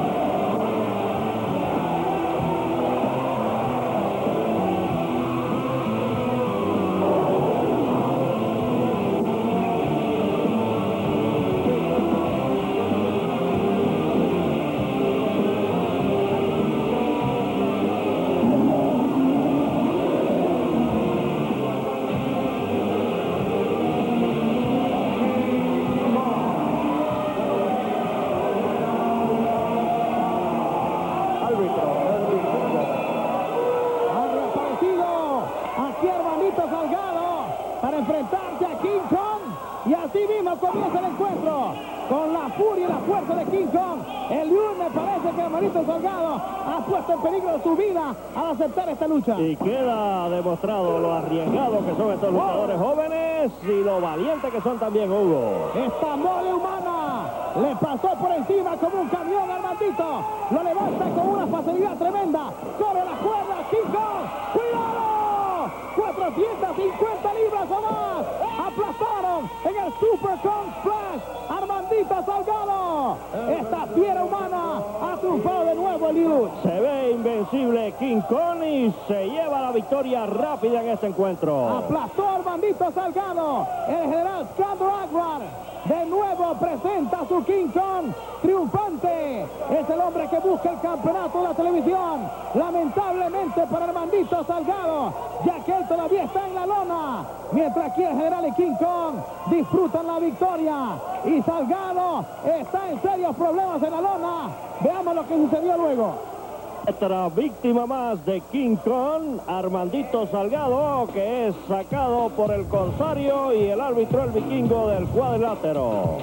Speaker 1: Enfrentarse a King Kong y así mismo comienza el encuentro con la furia y la fuerza de King Kong. El Liu, me parece que Hermanito Salgado ha puesto en peligro su vida al aceptar esta lucha.
Speaker 3: Y queda demostrado lo arriesgados que son estos luchadores jóvenes y lo valientes que son también, Hugo.
Speaker 1: Esta mole humana le pasó por encima como un camión al Armandito. Lo levanta con una facilidad tremenda. Corre la cuerda, King Kong. ¡Cuidado! cuatrocientas cincuenta libras o más. Aplastaron en el Super Kong Splash. Armandito Salgado. Esta fiera humana ha triunfado de nuevo el Liu.
Speaker 3: Se ve invencible King Kong y se lleva la victoria rápida en este encuentro.
Speaker 1: Aplastó a Armandito Salgado. El general Scandor Agrawal de nuevo presenta a su King Kong triunfante. Es el hombre que busca el campeonato de la televisión. Lamentablemente para Armandito Salgado, ya que él todavía está en la lona. Mientras aquí el general y King Kong disfrutan la victoria. Y Salgado está en serios problemas en la lona. Veamos lo que sucedió luego.
Speaker 3: Otra víctima más de King Kong, Armandito Salgado, que es sacado por el corsario y el árbitro, el vikingo del cuadrilátero.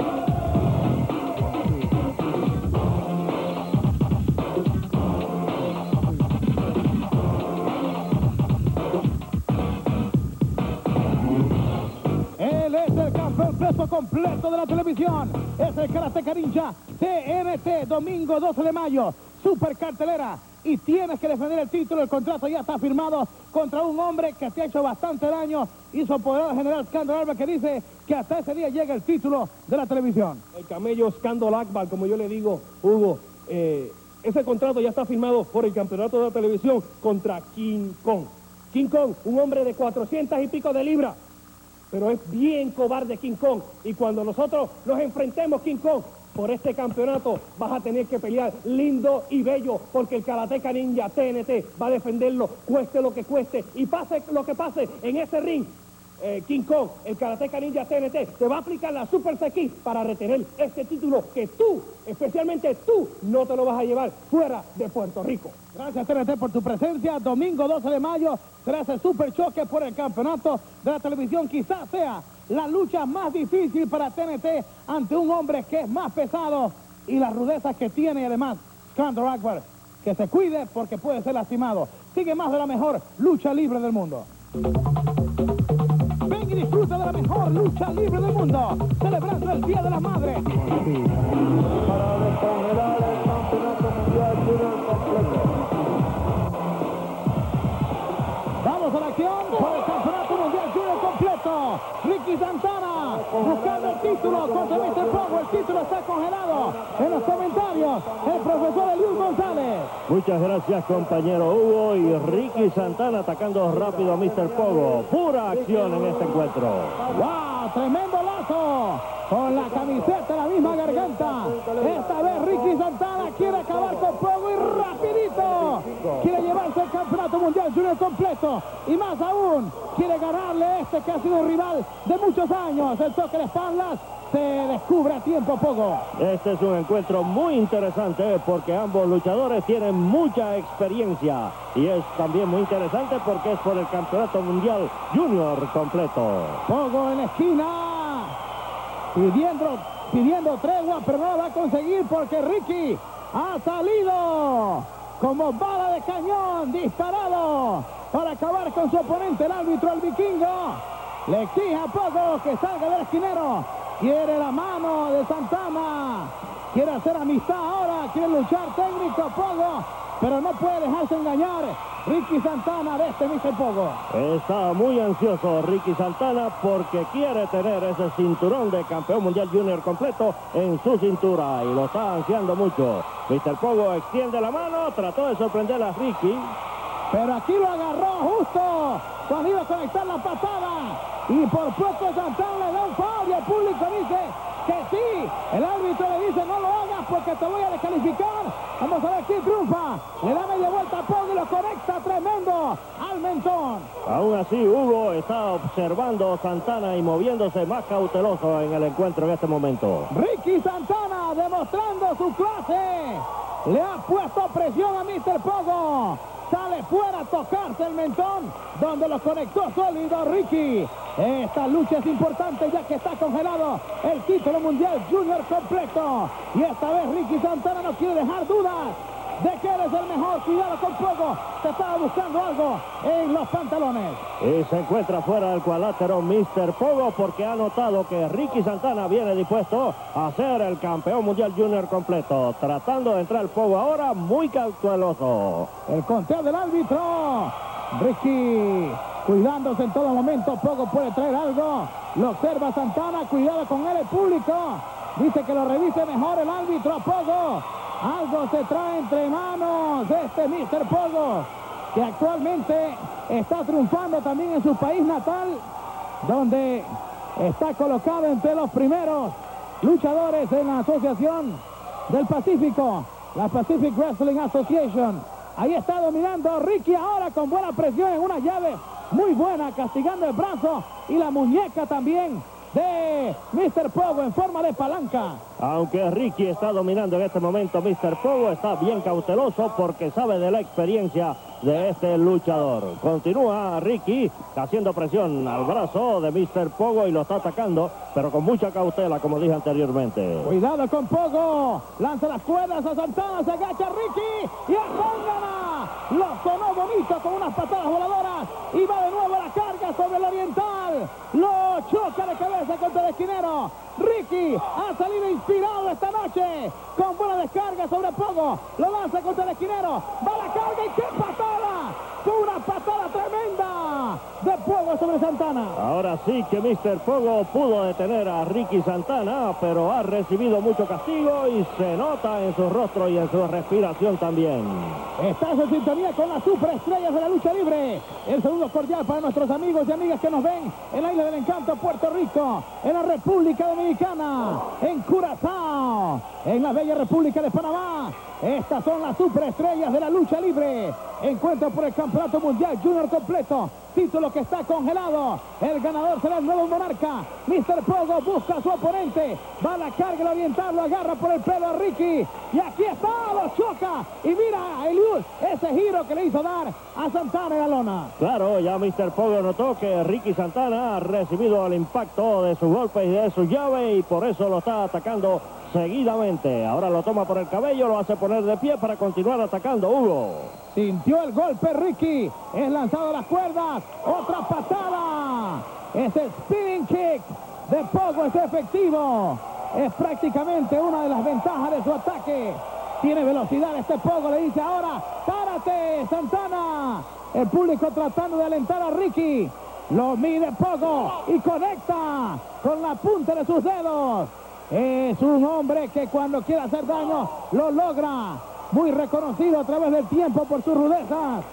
Speaker 1: Él es el campeón peso completo de la televisión. Es el Karateka Ninja T N T, domingo doce de mayo. Super cartelera. Y tienes que defender el título. El contrato ya está firmado contra un hombre que te ha hecho bastante daño. Hizo poder al general Skandal Akbar, que dice que hasta ese día llega el título de la televisión.
Speaker 6: El camello Skandal Akbar, como yo le digo, Hugo, eh, ese contrato ya está firmado por el campeonato de la televisión contra King Kong. King Kong, un hombre de cuatrocientas y pico de libras. Pero es bien cobarde King Kong. Y cuando nosotros nos enfrentemos, King Kong, por este campeonato vas a tener que pelear lindo y bello, porque el Karateka Ninja T N T va a defenderlo, cueste lo que cueste, y pase lo que pase en ese ring. Eh, King Kong, el Karateka Ninja T N T, te va a aplicar la Super Seki para retener este título que tú, especialmente tú, no te lo vas a llevar fuera de Puerto Rico.
Speaker 1: Gracias, T N T, por tu presencia. Domingo doce de mayo será ese super choque por el campeonato de la televisión. Quizás sea la lucha más difícil para T N T ante un hombre que es más pesado y las rudezas que tiene, y además Skandal Akbar, que se cuide porque puede ser lastimado. Sigue más de la mejor lucha libre del mundo. Ven y disfruta de la mejor lucha libre del mundo, celebrando el Día de la Madre.
Speaker 6: Para descongelar el campeonato mundial junior completo.
Speaker 1: Vamos a la acción por el campeonato mundial junior completo. Ricky Santana buscando el título contra mister Pogo. El título está congelado. En los comentarios, el profesor Eliud González.
Speaker 3: Muchas gracias, compañero Hugo. Y Ricky Santana atacando rápido a mister Pogo. Pura acción en este encuentro.
Speaker 1: ¡Wow! Tremendo lazo. Con la camiseta en la misma garganta. Esta vez Ricky Santana quiere acabar con Pogo y rapidito quiere llevarse el campeonato mundial junior completo. Y más aún, quiere ganarle este que ha sido un rival de muchos años. El toque de espaldas se descubre a tiempo Pogo.
Speaker 3: Este es un encuentro muy interesante porque ambos luchadores tienen mucha experiencia. Y es también muy interesante porque es por el campeonato mundial junior completo.
Speaker 1: Pogo en la esquina. Pidiendo, pidiendo tregua, pero no la va a conseguir porque Ricky ha salido como bala de cañón, disparado para acabar con su oponente. El árbitro, el vikingo, le exige a Pogo que salga del esquinero. Quiere la mano de Santana, quiere hacer amistad ahora, quiere luchar técnico Pogo, pero no puede dejarse engañar Ricky Santana de este mister Pogo.
Speaker 3: Está muy ansioso Ricky Santana porque quiere tener ese cinturón de campeón mundial junior completo en su cintura y lo está ansiando mucho. mister Pogo extiende la mano, trató de sorprender a Ricky,
Speaker 1: pero aquí lo agarró justo cuando iba a conectar la patada y por poco Santana le da un foul y el público dice que sí. El árbitro le dice no lo hagas porque te voy a descalificar. Vamos a ver quién triunfa. Le da media vuelta a Pogo y lo conecta tremendo al mentón.
Speaker 3: Aún así Hugo está observando Santana y moviéndose más cauteloso en el encuentro en este momento.
Speaker 1: Ricky Santana demostrando su clase. Le ha puesto presión a mister Pogo. Sale fuera a tocarse el mentón, donde lo conectó sólido Ricky. Esta lucha es importante ya que está congelado el título mundial junior completo. Y esta vez Ricky Santana no quiere dejar dudas de que eres el mejor. Cuidado con Pogo, te estaba buscando algo en los pantalones.
Speaker 3: Y se encuentra fuera del cuadrilátero mister Pogo porque ha notado que Ricky Santana viene dispuesto a ser el campeón mundial junior completo. Tratando de entrar el Pogo ahora muy cauteloso.
Speaker 1: El conteo del árbitro. Ricky cuidándose en todo momento. Pogo puede traer algo. Lo observa Santana. Cuidado con él el público. Dice que lo revise mejor el árbitro a Pogo. Algo se trae entre manos de este mister Pogo, que actualmente está triunfando también en su país natal, donde está colocado entre los primeros luchadores en la Asociación del Pacífico, la Pacific Wrestling Association. Ahí está dominando Ricky ahora con buena presión en una llave muy buena, castigando el brazo y la muñeca también de mister Pogo en forma de palanca.
Speaker 3: Aunque Ricky está dominando en este momento, mister Pogo está bien cauteloso porque sabe de la experiencia de este luchador. Continúa Ricky haciendo presión al brazo de mister Pogo y lo está atacando, pero con mucha cautela, como dije anteriormente.
Speaker 1: Cuidado con Pogo. Lanza las cuerdas a Santana, se agacha Ricky y Azángana. Lo sonó bonito con unas patadas voladoras y va de nuevo a la carga sobre el oriental. Lo choca de cabeza contra el esquinero. Ricky ha salido inspirado esta noche con buena descarga sobre Pogo. Lo lanza contra el esquinero. Va a la carga y ¡qué patada! Fue una patada tremenda de Pogo sobre Santana.
Speaker 3: Ahora sí que mister Pogo pudo detener a Ricky Santana, pero ha recibido mucho castigo y se nota en su rostro y en su respiración también.
Speaker 1: Estás en sintonía con las superestrellas de la lucha libre. El saludo cordial para nuestros amigos y amigas que nos ven en la Isla del Encanto, Puerto Rico, en la República Dominicana, en Curazao, en la bella República de Panamá. Estas son las superestrellas de la lucha libre. Encuentro por el Campeonato Mundial Junior completo. Título que está congelado. El ganador será el nuevo monarca. mister Pogo busca a su oponente. Va a la carga el oriental, lo agarra por el pelo a Ricky. Y aquí está, lo choca. Y mira, Eliud, ese giro que le hizo dar a Santana en la lona.
Speaker 3: Claro, ya mister Pogo notó que Ricky Santana ha recibido el impacto de su golpe y de su llave y por eso lo está atacando seguidamente. Ahora lo toma por el cabello, lo hace poner de pie para continuar atacando, Hugo.
Speaker 1: Sintió el golpe Ricky, es lanzado a las cuerdas, otra patada. Ese spinning kick de Pogo es efectivo. Es prácticamente una de las ventajas de su ataque. Tiene velocidad este Pogo, le dice ahora, párate Santana. El público tratando de alentar a Ricky. Lo mide Pogo y conecta con la punta de sus dedos. Es un hombre que cuando quiere hacer daño lo logra. Muy reconocido a través del tiempo por sus rudezas.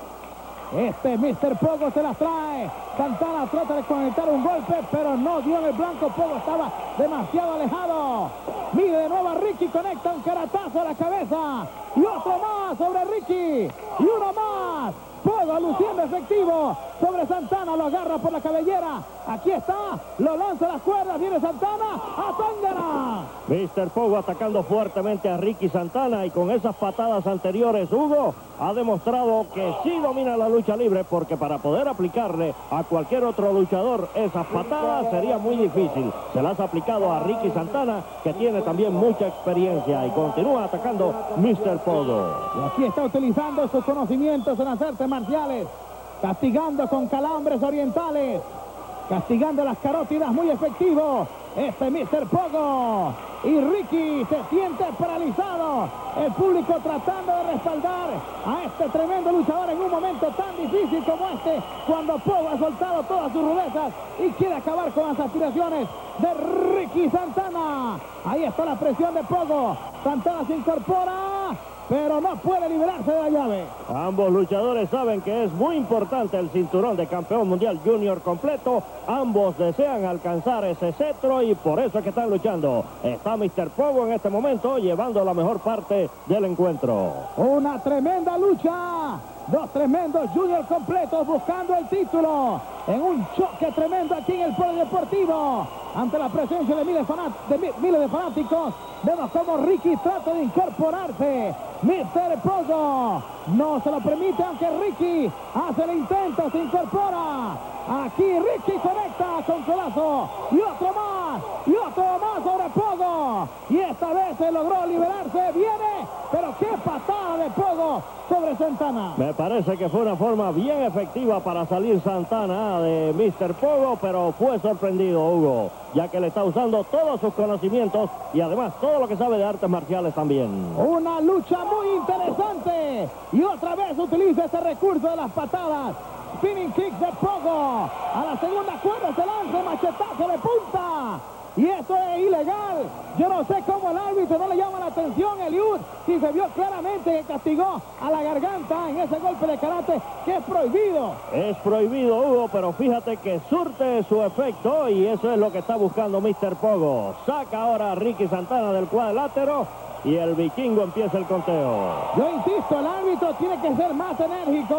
Speaker 1: Este mister Pogo se las trae. Santana trata de conectar un golpe, pero no dio en el blanco. Pogo estaba demasiado alejado. Mide de nuevo a Ricky, conecta un caratazo a la cabeza. Y otro más sobre Ricky. Y uno más. Pogo luciendo efectivo sobre Santana, lo agarra por la cabellera. Aquí está, lo lanza a las cuerdas, viene Santana, Azángana.
Speaker 3: mister Pogo atacando fuertemente a Ricky Santana y con esas patadas anteriores, Hugo ha demostrado que sí domina la lucha libre porque para poder aplicarle a cualquier otro luchador esas patadas sería muy difícil. Se las ha aplicado a Ricky Santana, que tiene también mucha experiencia y continúa atacando mister Pogo.
Speaker 1: Y aquí está utilizando sus conocimientos en las artes marciales, castigando con calambres orientales, castigando las carótidas, muy efectivo este mister Pogo. Y Ricky se siente paralizado. El público tratando de respaldar a este tremendo luchador en un momento tan difícil como este, cuando Pogo ha soltado todas sus rudezas y quiere acabar con las aspiraciones de Ricky Santana. Ahí está la presión de Pogo. Santana se incorpora, pero no puede liberarse de la llave.
Speaker 3: Ambos luchadores saben que es muy importante el cinturón de campeón mundial junior completo. Ambos desean alcanzar ese cetro y por eso es que están luchando. Está mister Pogo en este momento llevando la mejor parte del encuentro.
Speaker 1: Una tremenda lucha. Dos tremendos junior completos buscando el título. En un choque tremendo aquí en el polideportivo. Ante la presencia de miles, de miles de fanáticos, vemos cómo Ricky trata de incorporarse. mister Pogo no se lo permite, aunque Ricky hace el intento, se incorpora. Aquí Ricky conecta con colazo. Y otro más. Y otro más sobre Pogo. Y esta vez se logró liberarse. Viene, pero qué patada de Pogo sobre Santana.
Speaker 3: Me parece que fue una forma bien efectiva para salir Santana de mister Pogo, pero fue sorprendido Hugo, ya que le está usando todos sus conocimientos y además todo lo que sabe de artes marciales también.
Speaker 1: Una lucha muy interesante. Y otra vez utiliza ese recurso de las patadas. Spinning kick de Pogo. A la segunda cuerda se lanza machetazo de punta. Y esto es ilegal. Yo no sé cómo el árbitro no le llama la atención, Eliud, si se vio claramente que castigó a la garganta en ese golpe de karate, que es prohibido.
Speaker 3: Es prohibido, Hugo, pero fíjate que surte su efecto y eso es lo que está buscando mister Pogo. Saca ahora a Ricky Santana del cuadrilátero y el vikingo empieza el conteo.
Speaker 1: Yo insisto, el árbitro tiene que ser más enérgico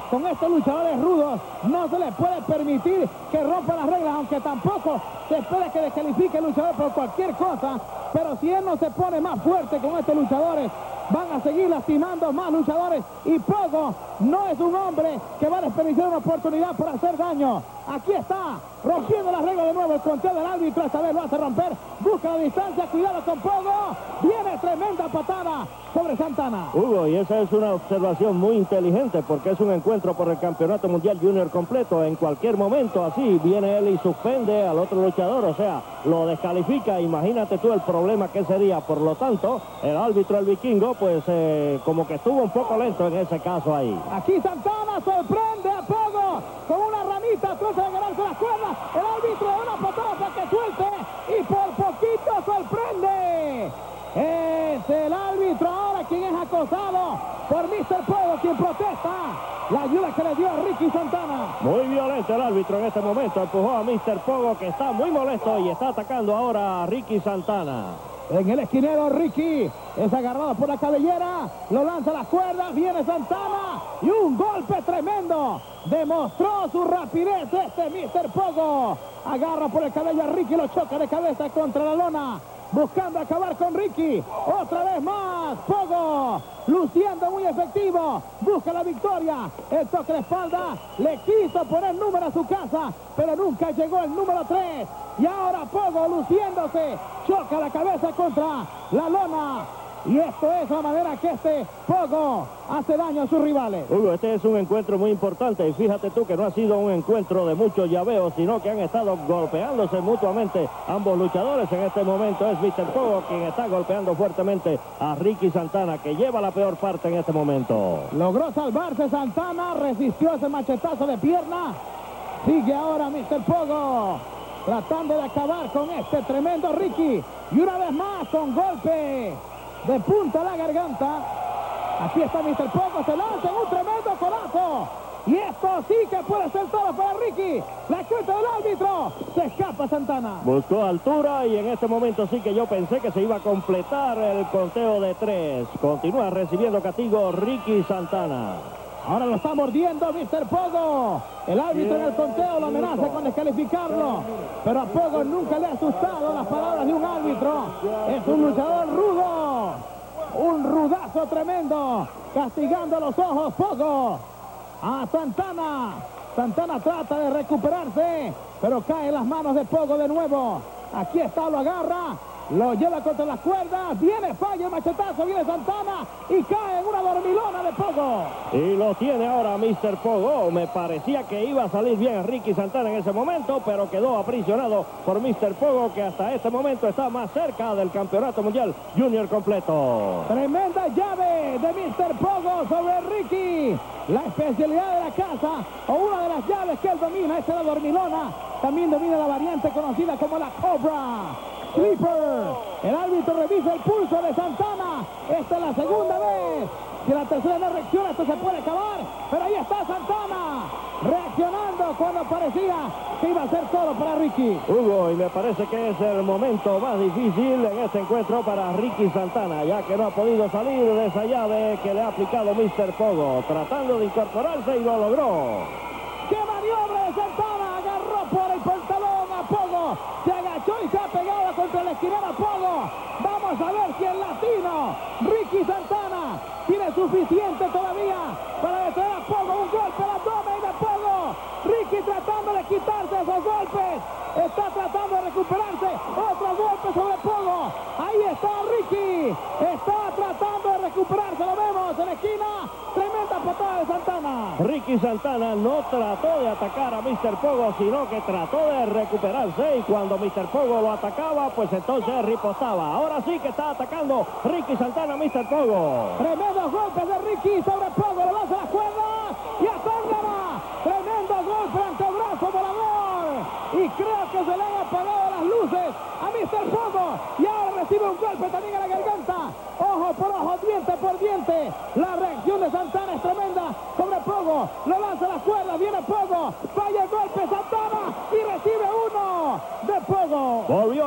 Speaker 1: con estos luchadores rudos. No se les puede permitir que rompan las reglas, aunque tampoco se espera que descalifique el luchador por cualquier cosa. Pero si él no se pone más fuerte con estos luchadores, van a seguir lastimando más luchadores. Y Pogo no es un hombre que va a desperdiciar una oportunidad para hacer daño. Aquí está, rompiendo las reglas de nuevo el conteo del árbitro. Esta vez lo hace romper, busca la distancia, cuidado con Pogo. Viene tremenda patada sobre Santana.
Speaker 3: Hugo, y esa es una observación muy inteligente, porque es un encuentro por el Campeonato Mundial Junior completo. En cualquier momento, así, viene él y suspende al otro luchador, o sea, lo descalifica. Imagínate tú el problema que sería. Por lo tanto, el árbitro, el vikingo, pues eh, como que estuvo un poco lento en ese caso ahí.
Speaker 1: Aquí Santana sorprende a Pogo con una ramita, trata de ganarse las cuerdas. El árbitro da una patada para que suelte y por poquito sorprende. Es el árbitro ahora quien es acosado por mister Pogo, quien protesta la ayuda que le dio a Ricky Santana.
Speaker 3: Muy violento el árbitro en este momento, empujó a mister Pogo, que está muy molesto y está atacando ahora a Ricky Santana.
Speaker 1: En el esquinero Ricky es agarrado por la cabellera, lo lanza a las cuerdas, viene Santana y un golpe tremendo. Demostró su rapidez este mister Pogo. Agarra por el cabello a Ricky, lo choca de cabeza contra la lona, buscando acabar con Ricky. Otra vez más, Pogo, luciendo muy efectivo, busca la victoria. El toque de espalda, le quiso poner número a su casa, pero nunca llegó el número tres. Y ahora Pogo, luciéndose, choca la cabeza contra la lona. Y esto es la manera que este Pogo hace daño a sus rivales.
Speaker 3: Hugo, este es un encuentro muy importante y fíjate tú que no ha sido un encuentro de muchos llaveos, sino que han estado golpeándose mutuamente ambos luchadores. En este momento es mister Pogo quien está golpeando fuertemente a Ricky Santana, que lleva la peor parte en este momento.
Speaker 1: Logró salvarse Santana, resistió ese machetazo de pierna. Sigue ahora mister Pogo tratando de acabar con este tremendo Ricky. Y una vez más con golpe de punta a la garganta. Aquí está mister Pogo, se lanza en un tremendo codazo. Y esto sí que puede ser todo para Ricky. La cuenta del árbitro. Se escapa Santana.
Speaker 3: Buscó altura y en este momento sí que yo pensé que se iba a completar el conteo de tres. Continúa recibiendo castigo Ricky Santana.
Speaker 1: Ahora lo está mordiendo mister Pogo. El árbitro en el conteo lo amenaza con descalificarlo. Pero a Pogo nunca le ha asustado las palabras de un árbitro. Es un luchador rudo. Un rudazo tremendo. Castigando los ojos Pogo a Santana. Santana trata de recuperarse, pero cae en las manos de Pogo de nuevo. Aquí está, lo agarra. Lo lleva contra las cuerdas, viene, falla el machetazo, viene Santana y cae en una dormilona de Pogo.
Speaker 3: Y lo tiene ahora mister Pogo. Me parecía que iba a salir bien Ricky Santana en ese momento, pero quedó aprisionado por mister Pogo, que hasta este momento está más cerca del Campeonato Mundial Junior completo.
Speaker 1: Tremenda llave de mister Pogo sobre Ricky. La especialidad de la casa, o una de las llaves que él domina, es la dormilona. También domina la variante conocida como la Cobra Sleeper. El árbitro revisa el pulso de Santana. Esta es la segunda vez. Si la tercera no reacciona, esto se puede acabar. Pero ahí está Santana, reaccionando cuando parecía que iba a ser todo para Ricky.
Speaker 3: Hugo, y me parece que es el momento más difícil en este encuentro para Ricky Santana, ya que no ha podido salir de esa llave que le ha aplicado mister Pogo, tratando de incorporarse y lo logró.
Speaker 1: ¡Qué maniobra de Santana! Agarró por el pantalón a Pogo, se agachó y se ha pegado contra la esquinera Pogo. Vamos a ver si el latino Ricky Santana tiene suficiente todavía para detener a Pogo. Un golpe al abdomen de Pogo. Ricky tratando de quitarse esos golpes. Está tratando de recuperarse. Otro golpe sobre Pogo. Ahí está Ricky. Está tratando de recuperarse. Lo vemos en la esquina. Tremenda patada de Santana.
Speaker 3: Ricky Santana no trató de atacar a mister Pogo, sino que trató de recuperarse. Y cuando mister Pogo lo atacaba, pues entonces ripostaba. Ahora sí que está atacando Ricky Santana a mister Pogo.
Speaker 1: Tremendos golpes de Ricky sobre Pogo. Le lanza las cuerdas y atángana. Tremendo golpe, antebrazo volador. Y creo que se le han apagado las luces a mister Pogo. Y ahora recibe un golpe también en la garganta. Ojo por ojo, diente por diente. La reacción de Santana es tremenda sobre Pogo. Lo lanza a las cuerdas, viene Pogo. Falla el golpe Santana y recibe uno de Pogo.
Speaker 3: Volvió a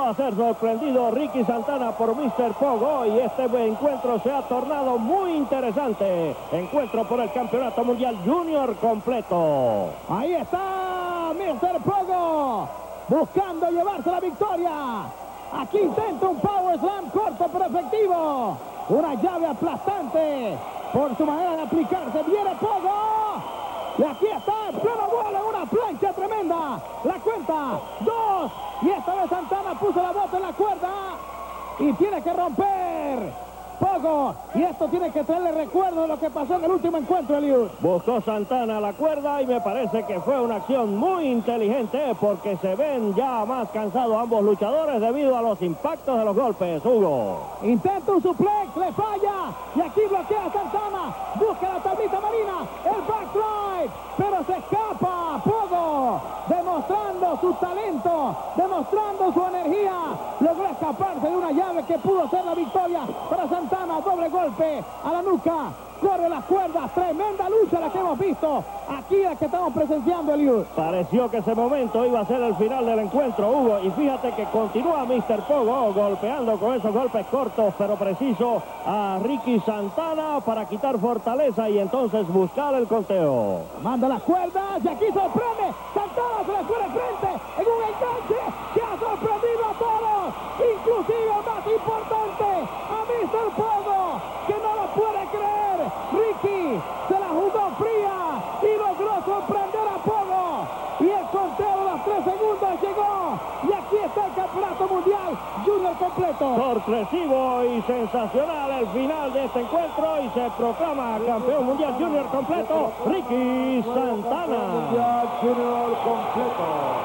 Speaker 3: a ser sorprendido Ricky Santana por mister Pogo y este encuentro se ha tornado muy interesante. Encuentro por el Campeonato Mundial Junior completo.
Speaker 1: Ahí está mister Pogo buscando llevarse la victoria. Aquí intenta un Power Slam corto pero efectivo. Una llave aplastante por su manera de aplicarse. Viene Pogo. Y aquí está, en pleno vuelo, una plancha tremenda. La cuenta, dos. Y esta vez Santana puso la bota en la cuerda. Y tiene que romper. Pogo. Y esto tiene que traerle recuerdo de lo que pasó en el último encuentro, Eliud.
Speaker 3: Buscó Santana la cuerda y me parece que fue una acción muy inteligente porque se ven ya más cansados ambos luchadores debido a los impactos de los golpes, Hugo.
Speaker 1: Intenta un suplex, le falla. Y aquí bloquea Santana. Busca la tablita marina. El backslide. Pero se escapa Pogo. Demostrando su talento. Demostrando su energía. Logró escaparse de una llave que pudo ser la victoria para Santana. Doble golpe a la nuca. Corre las cuerdas. Tremenda lucha la que hemos visto. Aquí la que estamos presenciando, Eliud.
Speaker 3: Pareció que ese momento iba a ser el final del encuentro, Hugo. Y fíjate que continúa mister Pogo golpeando con esos golpes cortos pero precisos a Ricky Santana para quitar fortaleza y entonces buscar el conteo.
Speaker 1: Manda las cuerdas y aquí sorprende. Santana se le fue de frente en un enganche que ha sorprendido a todos. Inclusive más importante a mister Pogo, que no lo puede creer. Ricky se la jugó fría y logró sorprender a Pogo. Y el conteo de los tres segundos llegó. Y aquí está el Campeonato Mundial Junior completo.
Speaker 3: Sorpresivo y sensacional el final de este encuentro y se proclama campeón mundial Junior completo Ricky Santana.
Speaker 2: Mundial Junior completo.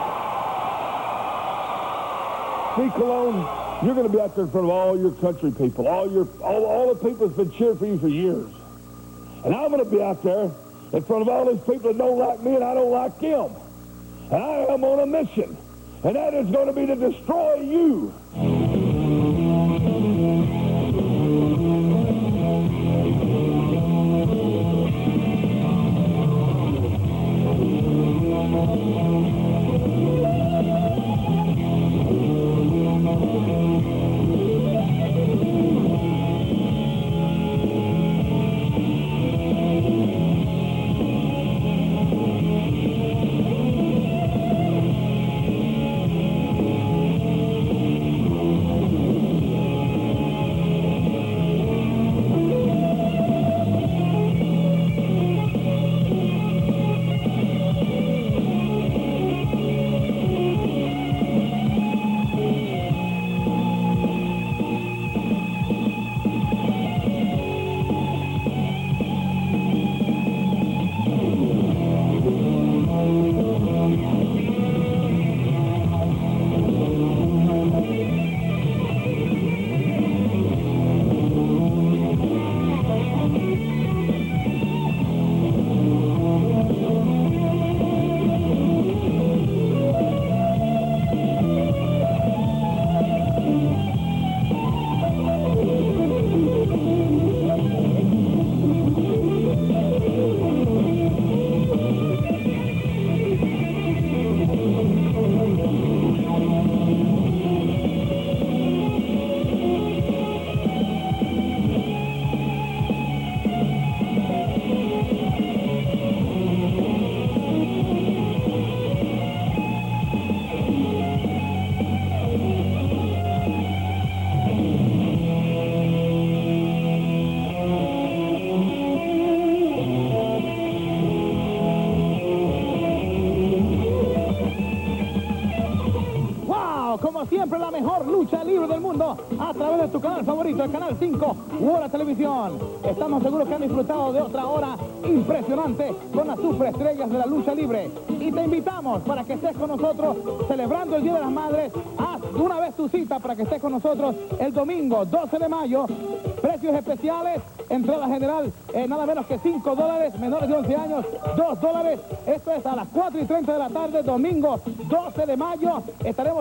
Speaker 2: See, Colon, you're going to be out there in front of all your country people, all your, all, all the people that's been cheering for you for years. And I'm going to be out there in front of all these people that don't like me and I don't like them. And I am on a mission. And that is going to be to destroy you.
Speaker 1: Como siempre, la mejor lucha libre del mundo a través de tu canal favorito, el Canal cinco u Hora Televisión. Estamos seguros que han disfrutado de otra hora impresionante con las superestrellas de la lucha libre. Y te invitamos para que estés con nosotros celebrando el Día de las Madres. Haz de una vez tu cita para que estés con nosotros el domingo doce de mayo. Precios especiales, entrada general, eh, nada menos que cinco dólares, menores de once años, dos dólares. Esto es a las cuatro y treinta de la tarde, domingo doce de mayo. Estaremos en el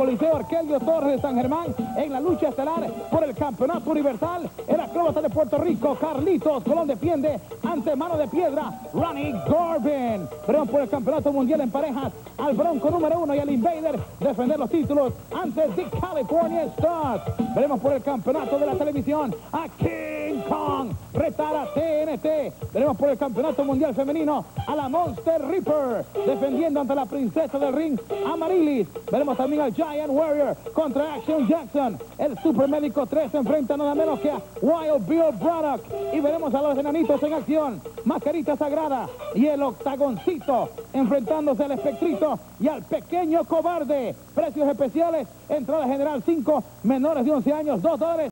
Speaker 1: Coliseo Arquelio Torres de San Germán en la lucha estelar por el campeonato universal. El acróbata de Puerto Rico, Carlitos Colón, defiende ante Mano de Piedra, Ronnie Garvin. Veremos por el campeonato mundial en parejas al Bronco número uno y al Invader defender los títulos ante The California Stars. Veremos por el campeonato de la televisión a King Kong retar a T N T. Veremos por el campeonato mundial femenino a la Monster Reaper defendiendo ante la princesa del ring Amarilis. Veremos también al Giant Warrior contra Action Jackson. El Super Médico tres se enfrenta nada menos que a Wild Bill Braddock. Y veremos a los enanitos en acción. Mascarita Sagrada y el Octagoncito enfrentándose al Espectrito y al Pequeño Cobarde. Precios especiales, entrada general cinco, menores de once años, dos dólares.